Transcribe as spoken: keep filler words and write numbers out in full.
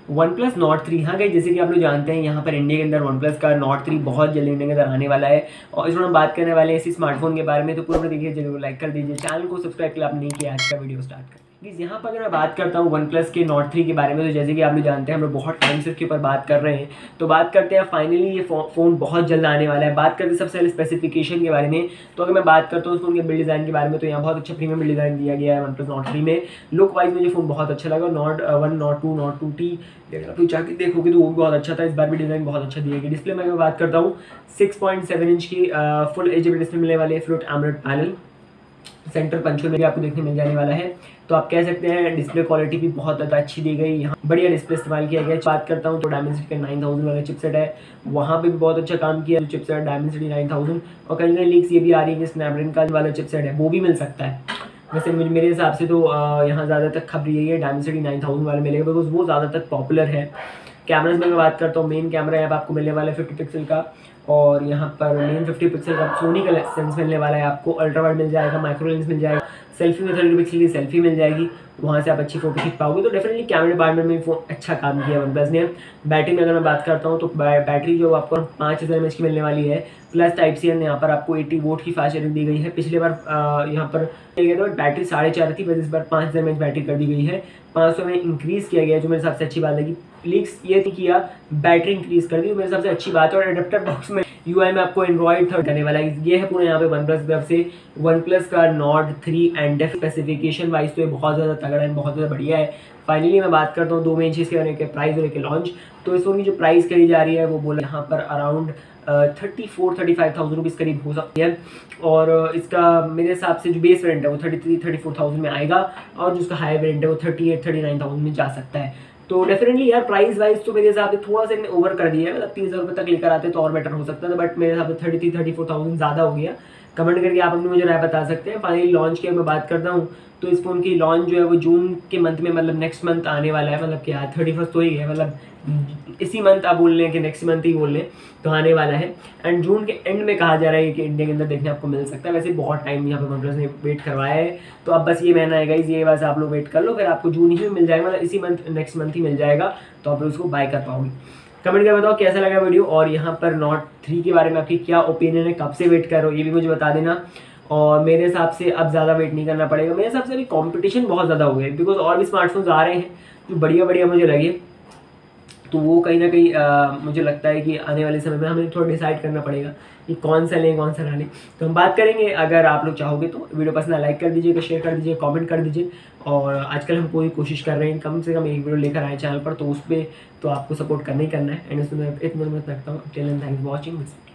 One plus Nord three. हाँ guys, जैसे कि आप लोग जानते हैं यहाँ पर इंडिया के अंदर वन प्लस का नॉट थ्री बहुत जल्दी इंडिया के अंदर आने वाला है और इसमें हम बात करने वाले हैं इसी स्मार्टफोन के बारे में। तो पूरा देखिए, जरूर लाइक कर दीजिए, चैनल को सब्सक्राइब कर आप नहीं किया। आज का वीडियो स्टार्ट करते हैं। यहाँ पर अगर मैं बात करता हूँ वन प्लस के नॉट थ्री के बारे में, तो जैसे कि आप लोग जानते हैं हम लोग बहुत टाइम से उसके ऊपर बात कर रहे हैं। तो बात करते हैं फाइनली ये फ़ोन बहुत जल्द आने वाला है। बात करते हैं सबसे पहले स्पेसिफिकेशन के बारे में। तो अगर मैं बात करता हूँ उस फोन के बिल्ड डिज़ाइन के बारे में, तो यहाँ बहुत अच्छा प्रीमियम बिल्ड डिज़ाइन दिया गया है वन प्लस नॉट थ्री में। लुक वाइज मुझे फ़ोन बहुत अच्छा लगा। Nord one Nord two Nord two T अगर आप जाके देखोगे तो वो भी बहुत अच्छा था। इस बार भी डिज़ाइन बहुत अच्छा दिया गया। डिस्प्ले में मैं बात करता हूँ सिक्स पॉइंट सेवन इंच की फुल एच डी डिस्प्ले मिलने वाली है। Fluid AMOLED panel centre punch hole में भी आपको देखने मिल जाने वाला है। तो आप कह सकते हैं डिस्प्ले क्वालिटी भी बहुत ज़्यादा अच्छी दी गई। यहाँ बढ़िया डिस्प्ले इस्तेमाल किया गया है। बात करता हूँ तो डायमेंसिटी का नाइन थाउजेंड वाला चिपसेट है, वहाँ पे भी बहुत अच्छा काम किया चिपसेट डायमेंसिटी नाइन थाउजेंड। और कहीं कहीं लीक्स ये भी आ रही है कि स्नैपड्रैगन का वाला चिपसेट है वो भी मिल सकता है। वैसे मुझे मेरे हिसाब से तो यहाँ ज़्यादातर खबर यही है डायमेंसिटी नाइन थाउजेंड वाला मिलेगा, बिकॉज वो ज़्यादातर पॉपुलर है। कैमराज में मैं बात करता हूँ, मेन कैमरा यहाँ आपको मिलने वाला है फिफ्टी पिक्सल का, और यहाँ पर मेन फिफ्टी पिक्सल का सोनी का सेंस मिलने वाला है आपको। अल्ट्रा वाइड मिल जाएगा, माइक्रो लेंस मिल जाएगा, सेल्फी में थर्टी पिक्सल की सेल्फी मिल जाएगी, वहाँ से आप अच्छी फोटो खींच पाओगे। तो डेफिनेटली कैमरा डिपार्टमेंट में फोन अच्छा काम किया वन प्लस ने। बैटरी में अगर मैं बात करता हूँ तो बैटरी जो आपको पाँच हज़ार एम एच की मिलने वाली है, प्लस टाइप सी एन यहाँ पर आपको एटी वोट की फास्ट चार्जिंग दी गई है। पिछले बार यहाँ पर गया था बैटरी साढ़े चार थी, बस इस बार पाँच हज़ार एम एच बैटरी कर दी गई है। पाँच सौ में इंक्रीज़ किया गया, जो मेरे हिसाब से अच्छी बात लगी। लीक्स ये नहीं किया, बैटरी इंक्रीज़ कर दी, मेरे हिसाब से अच्छी बात है। और एडेप्टर बॉक्स में यूआई में आपको एंड्रॉइड थर्ड करने वाला है। ये है पूरा यहाँ पे वन प्लस की तरफ से वन प्लस का Nord three and specification wise तो ये बहुत ज़्यादा तगड़ा है, बहुत ज़्यादा बढ़िया है। फाइनली मैं बात करता हूँ दो मेन चीज़ के बारे में, प्राइस और एक लॉन्च। तो इस फोन की जो प्राइस करी जा रही है वो बोले यहाँ पर around thirty four thirty five thousand rupees करीब हो सकती है। और इसका मेरे हिसाब से जो बेस वेरिएंट है वो thirty three thirty four thousand में आएगा, और जो उसका हाई वेरिएंट है वो thirty eight thirty nine thousand में जा सकता है। तो डेफिनेटली यार प्राइस वाइज तो मेरे हिसाब से थोड़ा सा इन्हें ओवर कर दिया है, मतलब तीस हज़ार रुपये तक लेकर आते तो और बेटर हो सकता था, बट मेरे हिसाब से thirty three thirty four thousand ज़्यादा हो गया। कमेंट करके आप अपनी मुझे राय बता सकते हैं। फाइनली लॉन्च की मैं बात करता हूँ तो इस फोन की लॉन्च जो है वो जून के मंथ में, मतलब नेक्स्ट मंथ आने वाला है। मतलब क्या थर्टी फर्स्ट तो ही है, मतलब इसी मंथ आप बोल लें कि नेक्स्ट मंथ ही बोल लें तो आने वाला है। एंड जून के एंड में कहा जा रहा है कि इंडिया के अंदर देखने आपको मिल सकता है। वैसे बहुत टाइम यहाँ पे वन प्लस ने वेट करवाया है, तो अब बस ये महीना आएगा, ये बस आप लोग वेट कर लो, फिर आपको जून ही में मिल जाएगा, मतलब इसी मंथ नेक्स्ट मंथ ही मिल जाएगा, तो आप लोग उसको बाय कर पाओगे। कमेंट कर बताओ कैसा लगा वीडियो, और यहाँ पर नॉट थ्री के बारे में आपकी क्या ओपिनियन है, कब से वेट कर रहे हो ये भी मुझे बता देना। और मेरे हिसाब से अब ज़्यादा वेट नहीं करना पड़ेगा। मेरे हिसाब से अभी कंपटीशन बहुत ज़्यादा हो गया, बिकॉज और भी स्मार्टफोन्स आ रहे हैं जो बढ़िया बढ़िया मुझे लगे, तो वो कहीं ना कहीं आ, मुझे लगता है कि आने वाले समय में हमें थोड़ा डिसाइड करना पड़ेगा कि कौन सा लें कौन सा ना लें। तो हम बात करेंगे, अगर आप लोग चाहोगे तो वीडियो पसंद लाइक कर दीजिएगा, शेयर कर दीजिए, कमेंट कर दीजिए। और आजकल हम पूरी कोशिश कर रहे हैं कम से कम एक वीडियो लेकर आए चैनल पर, तो उस पर तो आपको सपोर्ट करना ही करना है। एंड उसमें मैं एक मिनट में रखता हूँ। Till then thanks for watching.